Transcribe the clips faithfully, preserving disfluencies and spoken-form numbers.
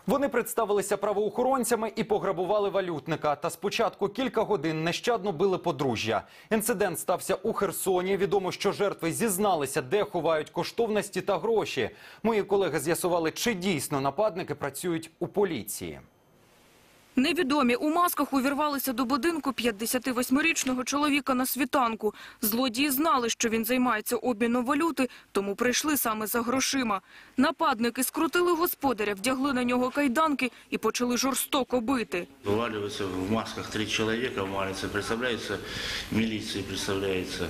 Вони представилися правоохоронцями і пограбували валютника. Та спочатку кілька годин нещадно били подружжя. Інцидент стався у Херсоні. Відомо, що жертви зізналися, де ховають коштовності та гроші. Мої колеги з'ясували, чи дійсно нападники працюють у поліції. Невідомі у масках увірвалися до будинку п'ятдесятивосьмирічного чоловіка на світанку. Злодії знали, що він займається обміном валюти, тому прийшли саме за грошима. Нападники скрутили господаря, вдягли на нього кайданки і почали жорстоко бити. Вываливаются в масках три человека, в малице, представляется, милиции представляется.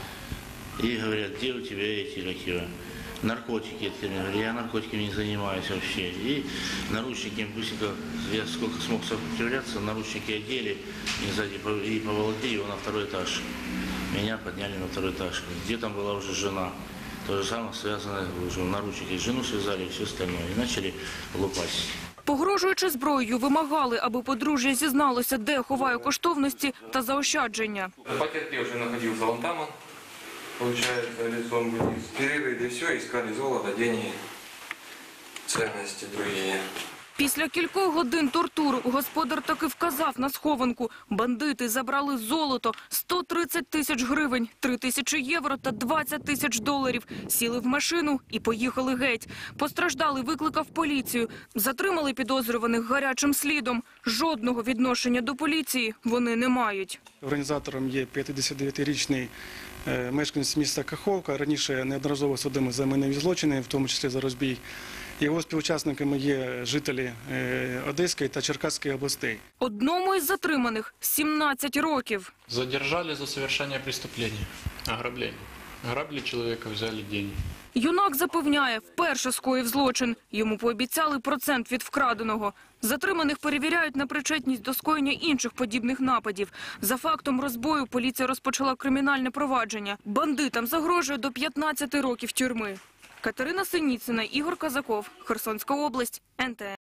И говорят, где у тебя эти, какие наркотики. Я говорю, я наркотиками не занимаюсь вообще. И наручники, быстренько, я сколько смог сопротивляться, наручники одели и сзади и поволокли его на второй этаж. Меня подняли на второй этаж. Где там была уже жена. То же самое связано, уже наручники. Жену связали и все остальное. И начали лупать. Погрожуючи зброєю, вимагали, аби подружжя зізналося, де ховає коштовності та заощадження. Потерпевший находился вон там, он, получается, лицом вниз. Перерыли все, искали золото, деньги, ценности другие. Після кількох годин тортур господар таки вказав на схованку. Бандити забрали золото, сто тридцять тисяч гривень, три тисячі євро та двадцять тисяч доларів. Сіли в машину і поїхали геть. Постраждалий викликав поліцію. Затримали підозрюваних гарячим слідом. Жодного відношення до поліції вони не мають. Організатором є п'ятдесятидев'ятирічний мешканець міста Каховка. Раніше неодноразово судимий за майнові злочини, в тому числі за розбій. Його співучасниками є жителі Одеської та Черкаської областей. Одному із затриманих – сімнадцять років. Задержали за совершение преступления, ограбление. Ограбили человека, взяли деньги. Юнак запевняє, вперше скоїв злочин. Йому пообіцяли процент від вкраденого. Затриманих перевіряють на причетність до скоєння інших подібних нападів. За фактом розбою поліція розпочала кримінальне провадження. Бандитам загрожує до п'ятнадцяти років тюрми. Катерина Синіцина, Ігор Казаков, Херсонська область, ен те ен.